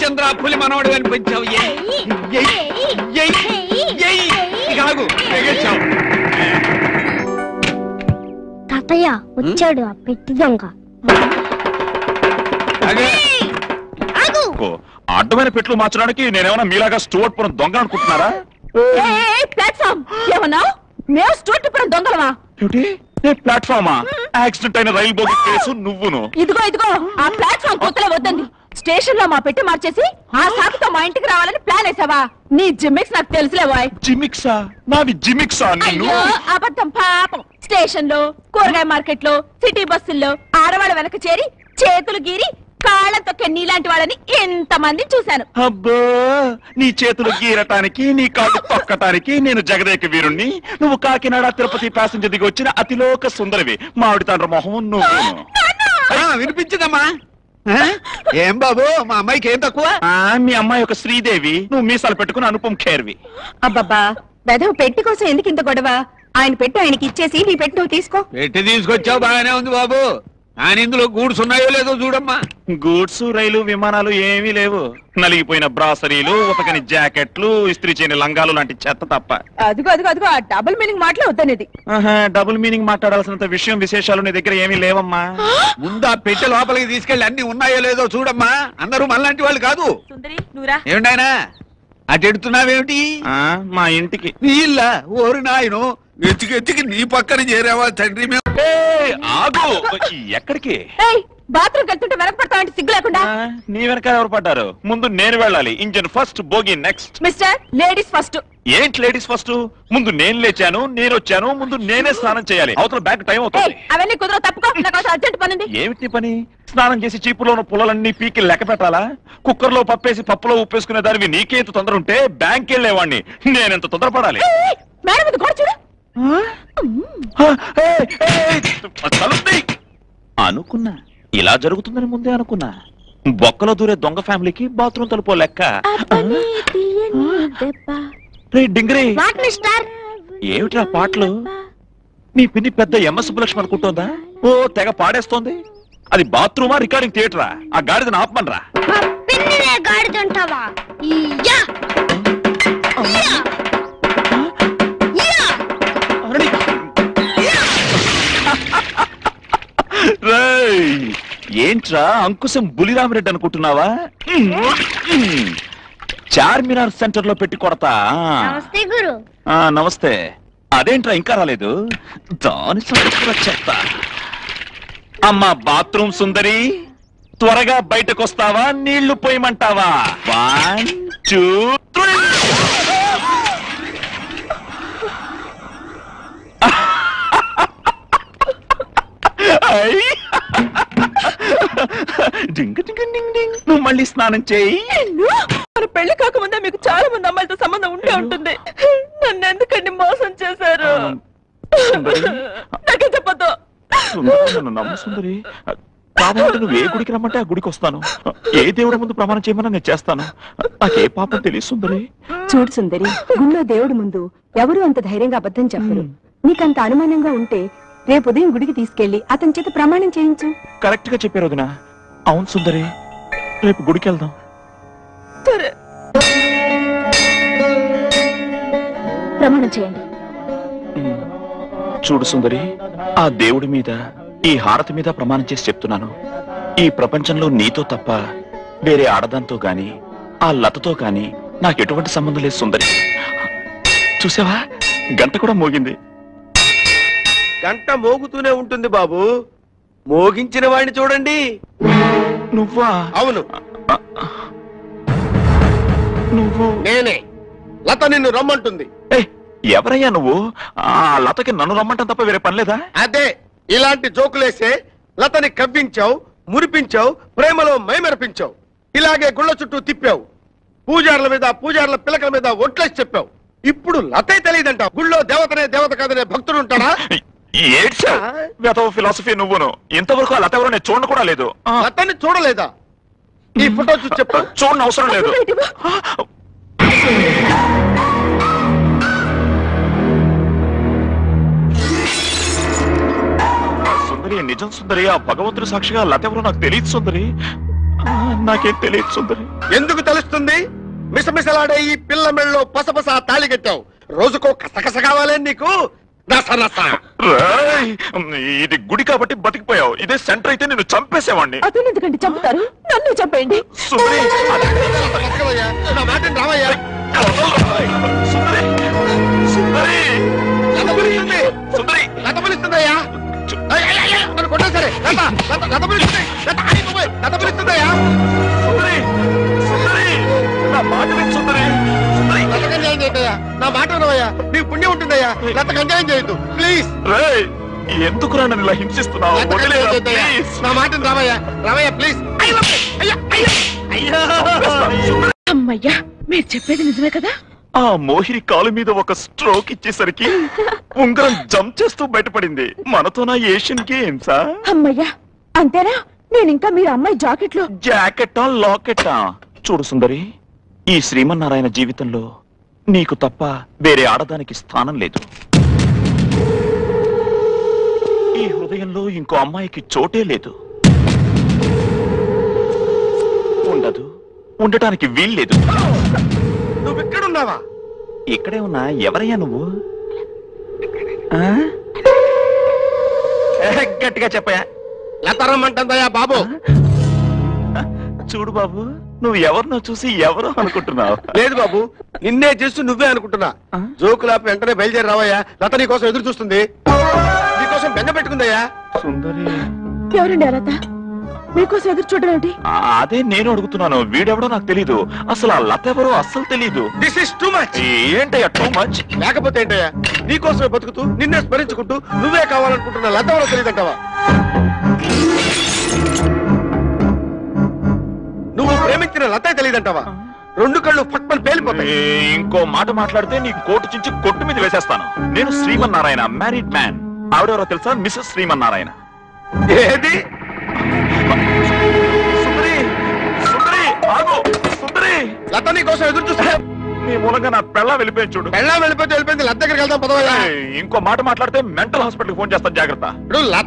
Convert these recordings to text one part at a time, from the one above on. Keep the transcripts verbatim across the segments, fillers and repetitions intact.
రామచంద్ర పులి మనవడు అనిపించావు. తాతయ్య వచ్చాడు ఆ పెట్టి దొంగ. అడ్డమైన పెట్లు మార్చడానికి నేనేమన్నా మీలాగా స్టూవర్ట్ పురం దొంగ అనుకుంటున్నారా? దొంగలవా? ప్లాట్ఫామా? యాక్సిడెంట్ అయిన రైలు బోగి కేసు నువ్వును. ఇదిగో ఇదిగో ఆ ప్లాట్ఫామ్ కొత్తలో వద్దండి. స్టేషన్ లో మా పెట్టి మార్చేసి ఆ సాకుతో మా ఇంటికి రావాలని ప్లాన్ వేసావా? నీ జిమ్మిక్స్ నాకు తెలుసులే బాయ్. జిమిక్సా? నాది జిమిక్సా? అయ్యో అబద్ధం పాపం. స్టేషన్ లో, కూరగాయ మార్కెట్ లో, సిటీ బస్సుల్లో ఆడవాళ్ళ వెనక చేరి చేతులు గీరి కాళ్ళ తొక్కే నీలాంటి వాళ్ళని ఎంత మంది చూశాను. అబ్బో, నీ చేతులు గీరటానికి నీ కాళ్ళు తొక్కటానికి నేను జగదేక వీరుణ్ణి, నువ్వు కాకినాడ తిరుపతి ప్యాసింజర్ దిగి వచ్చిన అతిలోక సుందరివి. మామిడి తండ్రి మొహం నువ్వు. వినిపించదమ్మా? ఏం బాబు మా అమ్మాయికి ఏం తక్కువ? మీ అమ్మాయి ఒక శ్రీదేవి, నువ్వు మీసాలు పెట్టుకుని అనుపం ఖేర్వి. అబ్బబ్బా, వెధవ పెట్టి కోసం ఎందుకు ఇంత గొడవ? ఆయన పెట్టి ఆయనకి ఇచ్చేసి నీ పెట్టి నువ్వు తీసుకో. పెట్టి తీసుకొచ్చావు బాగానే ఉంది బాబు, కానీ ఇందులో గూడ్స్ ఉన్నాయో లేదో చూడమ్మా. గూడ్స్, రైలు, విమానాలు ఏమీ లేవు. నలిగిపోయిన బ్రాసరీలు, ఉతకని జాకెట్లు, ఇస్త్రీ చేయని లంగాలు లాంటి చెత్త తప్ప. అదిగో అదిగో అదిగో ఆ డబుల్ మీనింగ్ మాటలే వద్దనేది. డబుల్ మీనింగ్ మాట్లాడాల్సినంత విషయం విశేషాలు నీ దగ్గర ఏమీ లేవమ్మా. ముందు ఆ పెట్టె లోపలికి తీసుకెళ్లి అన్ని ఉన్నాయో లేదో చూడమ్మా. అందరూ మనలాంటి వాళ్ళు కాదు. ఏమిటాయనా అటు ఎడుతున్నావేమిటి? మా ఇంటికి. నీళ్ళ ఓరి నాయను, ఎత్తికి ఎత్తికి నీ పక్కన చేరావా తండ్రి? ఆగు. ఎక్కడికి? బాత్రూమ్ వెళ్తుంటే వెనక పడతావంటే సిగ్గు లేకుండా. నీ వెనక ఎవరు పడ్డారు? ముందు నేను వెళ్ళాలి. Engine first, bogie next. Mister ladies first. ఏంటి లేడీస్ ఫస్ట్? ముందు నేను లేచాను, నేను వచ్చాను, ముందు నేనే స్నానం చేయాలి. అవతల బ్యాక్ టైం అవుతుంది. అవన్నీ కుదరవు, తప్పుకో. నాకు అర్జెంట్ పని ఉంది. ఏమిటి పని? స్నానం చేసి చీపులో ఉన్న పుల్లలన్నీ పీకి లెక్క పెట్టాలా? కుక్కర్ లో పప్పేసి పప్పులో ఉప్పేసుకునే దానివి నీకే ఎంత తొందర ఉంటే బ్యాంక్ వెళ్ళేవాడిని నేనెంత తొందరపడాలి? మేడం ఇది కూడా చూడు. అనుకున్నా ఇలా జరుగుతుందని ముందే అనుకున్నా. బొక్కలో దూరే దొంగ ఫ్యామిలీకి బాత్రూమ్ తలుపో లెక్క. ఏమిట్రా పాటలు? నీ పిన్ని పెద్ద ఎంఎస్ సుబ్బలక్ష్మి అనుకుంటోందా? ఓ తెగ పాడేస్తోంది. అది బాత్రూమా రికార్డింగ్ థియేటరా? ఆ గాడిదని ఆపమనరా. ఏంట్రా అంకుశం బులిరామిరెడ్డి అనుకుంటున్నావా? చార్మినార్ సెంటర్ లో పెట్టి కొడతా. నమస్తే. అదేంట్రా ఇంకా రాలేదు? దాని చెప్తా. అమ్మా బాత్రూమ్ సుందరి, త్వరగా బయటకు వస్తావా? నీళ్లు పోయమంటావా? One two three. నువ్వు మళ్ళీ స్నానం చేయి. మన పెళ్లి కాకముందే మీకు చాలా మంది అమ్మాయిలతో సంబంధం ఉండే ఉంటుంది. నన్ను ఎందుకండి మోసం చేశారు? నాకే చెప్పొద్దు. నమ్మ సుందరి, కాబట్టి నువ్వు ఏ గుడికి రమ్మంటే ఆ గుడికి వస్తాను. ఏ దేవుడి ముందు ప్రమాణం చేయమన్నా నేను చేస్తాను. నాకే పాపం తెలియదు సుందరి. చూడు సుందరి, గుళ్ళో దేవుడి ముందు ఎవరు అంత ధైర్యంగా అబద్ధం చెప్పరు. నీకంత అనుమానంగా ఉంటే రేపు ఉదయం గుడికి తీసుకెళ్లి అతని చేత ప్రమాణం చేయించు. కరెక్ట్ గా చెప్పారు వదినా. అవును సుందరి, రేపు గుడికి వెళ్దాం. సరే, ప్రమాణం చేయండి. చూడు సుందరి, ఆ దేవుడి మీద, ఈ హారతి మీద ప్రమాణం చేసి చెప్తున్నాను. ఈ ప్రపంచంలో నీతో తప్ప వేరే ఆడదాంతో గాని ఆ లతతో గాని నాకు ఎటువంటి సంబంధం లేదు సుందరి. చూసావా, గంట కూడా మోగింది. గంట మోగుతూనే ఉంటుంది బాబు. మోగించిన వాడిని చూడండి. నువ్వా? అవును, నువ్వు. నేనే. లత నిన్ను రమ్మంటుంది. ఎవరయ్యా నువ్వు? ఆ లతకి నన్ను రమ్మంటాం తప్ప వేరే పని లేదా? అదే, ఇలాంటి జోకులేసే లతని కవ్వించావు, మురిపించావు, ప్రేమలో మైమరిపించావు. ఇలాగే గుళ్ళ చుట్టూ తిప్పావు. పూజారుల మీద, పూజారుల పిలకల మీద ఒట్లేసి చెప్పావు. ఇప్పుడు లతే తెలియదంటావు. గుళ్ళో దేవతనే దేవత కాదనే భక్తుడు ఉంటాడా? ఫిలాసఫీ నువ్వును. ఇంతవరకు ఆ లత ఎవరో నేను చూడ కూడా లేదు. లతని చూడలేదా? ఈ ఫోటో చూసి చెప్పు. చూడని అవసరం లేదు. సుందరి, నిజం సుందరి, ఆ భగవంతుడి సాక్షిగా లత ఎవరో నాకు తెలియదు సుందరి. నాకేం తెలియదు సుందరి. ఎందుకు తెలుస్తుంది? మిసమిసలాడే ఈ పిల్ల మెళ్ళలో పసపస తాళి కట్టావు. రోజుకో కసకస కావాలని నీకు నస నస. రేయ్, ఇది గుడి కాబట్టి బతికిపోయావు. ఇదే సెంటర్ అయితే నేను చంపేసేవాడిని. అతను ఎందుకంటే చంపుతారు, నన్ను చంపేయండి. సుందరి, బతకవయ్యా, నా మాట రావయ్యా. సుందరి, సుందరి, లత పిలుస్తుంది, సుందరి, లత పిలుస్తుందయ్యా. అయ్, అయ్, అయ్, నన్ను కొట్టా సరే. లత, లత, లత పిలుస్తుంది, లత, అయ్ బాబోయ్, లత పిలుస్తుందయ్యా. సుందరి, సుందరి, నా మాట విను సుందరి. సుందరి, లత కన్యాయం చేయద్దయ్యా, నా మాట వినవయ్యా. నీకు పుణ్యం ఉంటుందయ్యా. లత కన్యాయం చేయొద్దు ప్లీజ్. రేయ్, ఎందుకురా నన్ను ఇలా హింసిస్తున్నావు? లత కన్యాయం వదిలేరా, చేయొద్దయ్యా. ప్లీజ్. నా మాటను రావయ్యా, రావయ్యా ప్లీజ్. అయ్యో, అయ్యో, అయ్యో, అయ్యో. సుందరి, అమ్మయ్యా, మీరు చెప్పేది నిజమే కదా? ఆ మోహిని కాలు మీద ఒక స్ట్రోక్ ఇచ్చేసరికి ఉంగరం జంప్ చేస్తూ బయటపడింది. మనతోనా ఏషియన్ గేమ్సా? అమ్మయ్యా, అంతేనా? నేను ఇంకా మీరు అమ్మాయి జాకెట్లో జాకెట్టా లాకెట్టా? చూడు సుందరి, ఈ శ్రీమన్నారాయణ జీవితంలో నీకు తప్ప వేరే ఆడదానికి స్థానం లేదు. ఈ హృదయంలో ఇంకో అమ్మాయికి చోటే లేదు. ఉండదు, ఉండటానికి వీల్లేదు. నువ్వు ఇక్కడున్నావా? ఇక్కడే ఉన్నా. ఎవరయ్యా నువ్వు? ఆ? ఏ, గట్టిగా చెప్పయా. లత రమ్మంటుందయ్యా బాబు. చూడు బాబు, నువ్వు ఎవరినో చూసి ఎవరో అనుకుంటున్నావు. లేదు బాబు, నిన్నే చేస్తూ నువ్వే అనుకుంటున్నా. ఆ? జోకులాపి వెంటనే బయలుదేరి రావయ్యా. లత నీ కోసం ఎదురు చూస్తుంది. నీకోసం బెంగ పెట్టుకుందయ్యా. సుందరి, ఎవరండి అలత? మీకోసం ఎదురు చూడడం ఏంటి? ఆ, అదే నేను అడుగుతున్నాను. వీడెవడో నాకు తెలీదు. అసలు ఆ లత ఎవరో అస్సలు తెలీదు. This is too much. ఏంటయ్యా టూ మచ్? లేకపోతే ఏంటయ్యా, నీకోసమే బతుకుతూ నిన్నే స్మరించుకుంటూ నువ్వే కావాలనుకుంటున్న లత ఎవరో తెలియదంటావా? నువ్వు ప్రేమించిన లతే తెలియదంటావా? రెండు కళ్ళు ఫట్మని పేలిపోతాయి. ఇంకో మాట మాట్లాడితే నీ కోటు చించి కొట్టు మీద వేసేస్తాను. నేను శ్రీమన్నారాయణ, మ్యారీడ్ మ్యాన్. ఆవిడెవరో తెలుసా? మిస్సెస్ శ్రీమన్నారాయణ. ఏది? సుందరి, సుందరి, ఆగు. సుందరి, లత నీ కోసం ఎదురు చూస్తా. నీ మూలంగా నా పెళ్ళ వెళ్ళిపోయి చూడు. పెళ్ళా వెళ్ళిపోతే వెళ్ళిపోయింది. లత దగ్గరికి వెళ్దాం పదవయ్యా. ఏయ్, ఇంకో మాట మాట్లాడితే మెంటల్ హాస్పిటల్ ఫోన్ చేస్తాను, జాగ్రత్త. ఇప్పుడు లత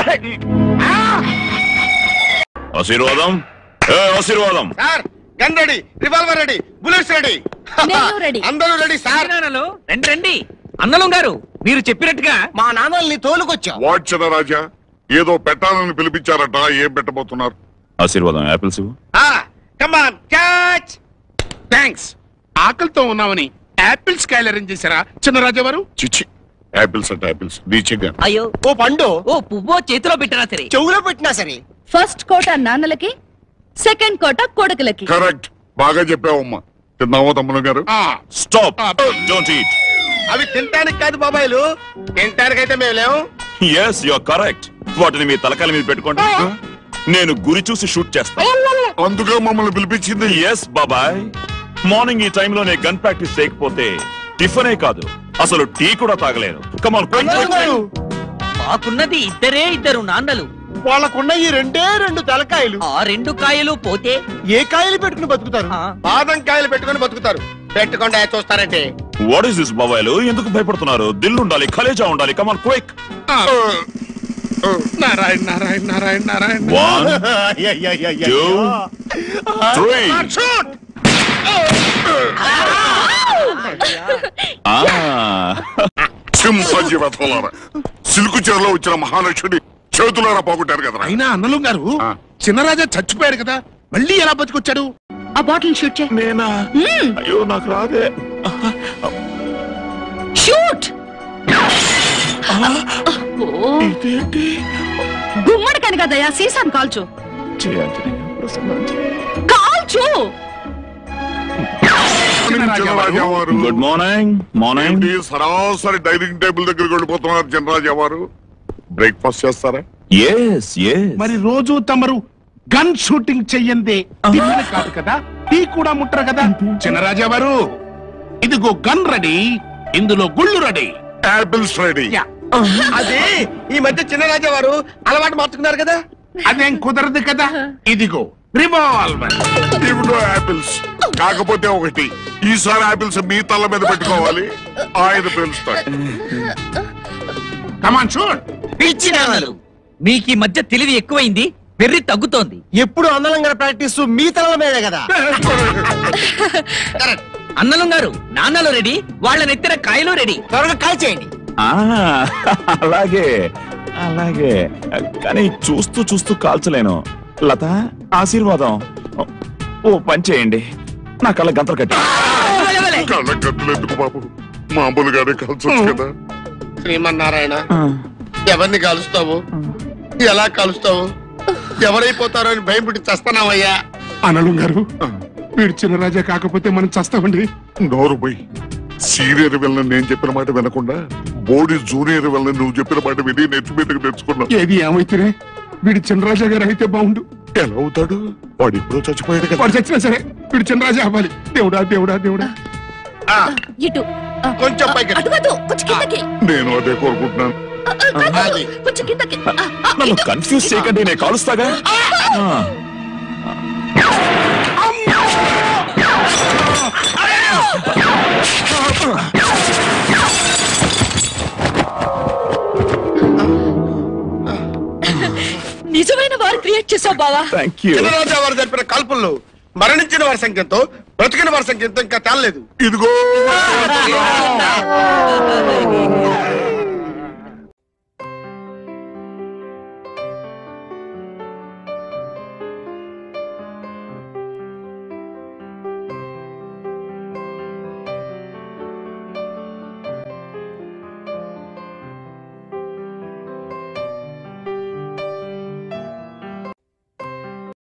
ఆశీర్వాదం, ఆశీర్వాదం. Sir, gun ready, revolver ready, bullets ready. నేను రెడీ. అందరూ రెడీ సార్. రండి రండి. అన్నలం గారు, మీరు చెప్పినట్టుగా మా నాన్నల్ని తోలుకొచ్చా. వాచన రాజా, ఏదో పెట్టాలని పిలిపించారట. ఏం పెట్టబోతున్నారు? ఆశీర్వాదం, apples. Come on catch. Thanks. ఆకలితో ఉన్నామని యాపిల్స్ కాయలు అరేంజ్ చేశారా చిన్నరాజావారు? చిచ్చి, యాపిల్స్ అంటే యాపిల్స్. రీచిగా అయ్యో, ఓ పండు ఓ పువ్వో చేతిలో పెట్టినా సరే, చెవులో పెట్టినా సరే. ఫస్ట్ కోట నాన్నలకి, సెకండ్ కోట కొడుకులకి. కరెక్ట్, బాగా చెప్పావమ్మా. తిన్నావా తమ్ముడు గారు? Stop, don't eat. అవి తింటానికి కాదు బాబాయిలు, తింటానికైతే మేము లేవు. Yes, you are correct. వాటిని మీ తలకాల మీద పెట్టుకోండి. నేను గురి చూసి షూట్ చేస్తాను. అందుకే మమ్మల్ని పిలిపించింది. ఎస్ బాబాయ్, మార్నింగ్ ఈ టైంలో నేను గన్ ప్రాక్టీస్ చేయకపోతే టిఫనే కాదు, అసలు టీ కూడా తాగలేను. Come on, quick. మాకున్నది ఇద్దరే ఇద్దరు నాన్నలు. వాళ్ళకున్న ఈ రెండే రెండు తలకాయలు. ఆ రెండు కాయలు పోతే ఏ కాయలు పెట్టుకుని బతుకుతారు? ఆ. బాదం కాయలు పెట్టుకుని బతుకుతారు. పెట్టుకుండా చూస్తారంటే వాట్ ఇస్ దిస్ బాబాయ్లు? ఎందుకు భయపడుతున్నారు? దిల్ ఉండాలి, కలేజా ఉండాలి. Come on, quick. Narayana Narayana Narayana Narayana. One, two, three. Shoot. సింహజీ రథోలారా, సిల్కు చీరలో వచ్చిన మహాలక్ష్మి చేతులారా పోగొట్టారు కదరా. అయినా అన్నలం గారు, ఆ. చిన్నరాజా చచ్చిపోయాడు కదా, మళ్ళీ ఎలా బతికొచ్చాడు? ఆ బాటిల్ షూట్ చేయి. నేనా? అయ్యో, నాకు రాదే. షూట్. ఇదేంటి? గుమ్మడికని కదయ్యా, సీసాను కాల్చు. చేయాలి, ప్రసన్నాంజలి. కాల్చు. చిన్నరాజా వారు, గుడ్ మార్నింగ్. మార్నింగ్. ఏంటి సరాసరి డైనింగ్ టేబుల్ దగ్గరికి వెళ్ళిపోతున్నారు చిన్నరాజా వారు? బ్రేక్ఫాస్ట్ చేస్తారా? Yes, yes. మరి రోజు తమరు గన్ షూటింగ్ చెయ్యందే టిఫిన్ కాదు కదా, టీ కూడా ముట్టరు కదా. చిన్నరాజా వారు, ఇదిగో గన్ రెడీ, ఇందులో గుళ్ళు రెడీ. Apples ready. అది ఈ మధ్య చిన్నరాజా వారు అలవాటు మార్చుకున్నారు కదా. అదేం కుదరదు కదా. ఇదిగో రివాల్వర్. ఇవిడో యాపిల్స్, కాకపోతే ఒకటి, ఈసారి యాపిల్స్ మీ తల మీద పెట్టుకోవాలి. ఆయన పేలుస్తాడు. Come on shoot. పిచ్చి నాన్నలు, మీకు ఈ మధ్య తెలివి ఎక్కువైంది. వెర్రి తగ్గుతోంది. ఎప్పుడు అందలం గారి ప్రాక్టీస్ మీ తలల మీదే కదా. అన్నలం గారు నాన్నలు రెడీ, వాళ్ళ నెత్తిన కాయలు రెడీ. త్వరగా కాల్ చేయండి. ఆ, అలాగే అలాగే కానీ చూస్తూ చూస్తూ కాల్చలేను. లత, ఆశీర్వాదం. ఓ పని చేయండి, నా కళ్ళ గంతలు కట్టి. కళ్ళ కత్తులు ఎందుకు బాబు, మామూలుగానే కలిసొచ్చు కదా. శ్రీమన్నారాయణ, ఆ, ఎవరిని కాలుస్తావు, ఎలా కాలుస్తావు, ఎవరైపోతారో అని భయం పుట్టి చస్తున్నావయ్యా. అనలు గారు, వీడు చిన్నరాజా కాకపోతే మనం చస్తామండి. నోరు పోయి. సీనియర్ వెళ్ళని నేను చెప్పిన మాట వినకుండా బోడి జూనియర్ వెళ్ళని నువ్వు చెప్పిన మాట విని నెత్తి మీదకి తెచ్చుకున్నావు. ఏది ఏమైతేనే వీడు చిన్నరాజా గారు అయితే బాగుండు. ఎలా అవుతాడు, వాడు ఎప్పుడో చచ్చిపోయాడు కదా. వాడు చచ్చినా సరే వీడు చిన్నరాజా అవ్వాలి. దేవుడా దేవుడా దేవుడా. ఆ, ఇటు ఆ, కొంచెం పైకి. అటు కాదు, కొంచెం కిందకి. నేను అదే కోరుకుంటున్నాను. ఆ, ఆ, కాదు, అది. కొంచెం కిందకి. ఆ, ఆ, నన్ను ఇటు. కన్ఫ్యూజ్ చేయకండి, నేను కాలుస్తాగా. ఆ. నిజమైన వారు క్రియేట్ చేసావు బావా. Thank you. చిన్నరాజా వారు జరిపిన కాల్పుల్లో మరణించిన వారి సంఖ్యతో బ్రతికిన వారి సంఖ్యతో ఇంకా తేలలేదు. ఇదిగో